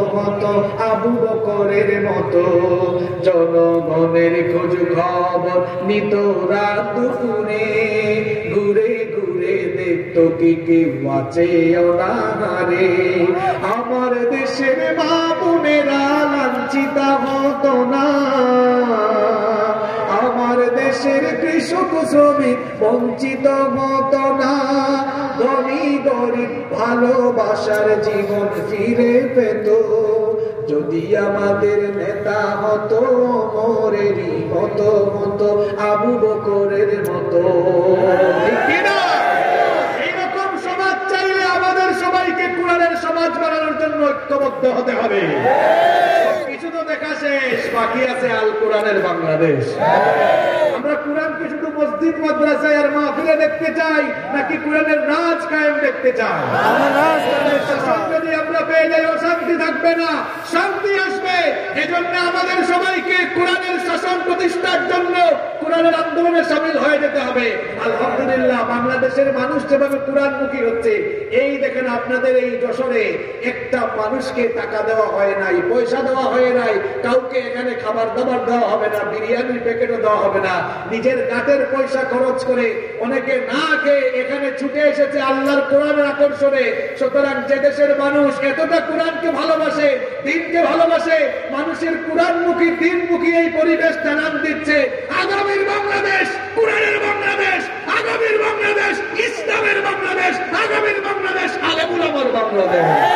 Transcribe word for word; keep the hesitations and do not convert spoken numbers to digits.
মতো আবু বকরের মতো জনগণের খোঁজ খবর নিত রাত দুপুরে ঘুরে ঘুরে দেখতো কি কি বাঁচে অনাহারে আমার দেশের মা বোনেরা লাঞ্ছিতা হতো না আমার দেশের কৃষক শ্রমিক বঞ্চিত হতো না ধনী গরিব ভালোবাসার জীবন ফিরে পেত যদি আমাদের নেতা হতো মোরেরই মতো মতো আবু বকরের মতো এইরকম সমাজ চাইলে আমাদের সবাইকে কোরআনের সমাজ বানানোর জন্য ঐক্যবদ্ধ হতে হবে কিছু তো দেখা শেষ বাকি আছে আল কোরআনের বাংলাদেশ আমরা কোরআনকে শুধু মসজিদ মাদ্রাসায় আর মাহফিলে দেখতে চাই নাকি কোরআনের রাজ কায়েম দেখতে চাই যদি আমরা পেয়ে যাই অশান্তি থাকবে না শান্তি আসবে এজন্য আমাদের সবাইকে কোরআনের শাসন প্রতিষ্ঠার জন্য কোরআনের আন্দোলনে সামিল হয়ে যেতে হবে আলহামদুলিল্লাহ বাংলাদেশের মানুষ যেভাবে কোরআনমুখী হচ্ছে এই দেখেন আপনাদের এই যশোরে একটা মানুষকে টাকা দেওয়া হয় নাই পয়সা দেওয়া হয় নাই কাউকে এখানে খাবার দাবার দেওয়া হবে না বিরিয়ানির প্যাকেটও দেওয়া হবে না নিজের গাটের পয়সা খরচ করে অনেকে না খেয়ে এখানে ছুটে এসেছে আল্লাহর কোরআনের আকর্ষণে সুতরাং যে দেশের মানুষ এতটা কোরআনকে ভালোবাসে দিনকে ভালোবাসে মানুষের কোরআনমুখী দিনমুখী এই পরিবেশ জানান দিচ্ছে আগামীর বাংলাদেশ কোরআনের বাংলাদেশ আগামীর বাংলাদেশ ইসলামের বাংলাদেশ আগামীর বাংলাদেশ আলেমুল আমার বাংলাদেশ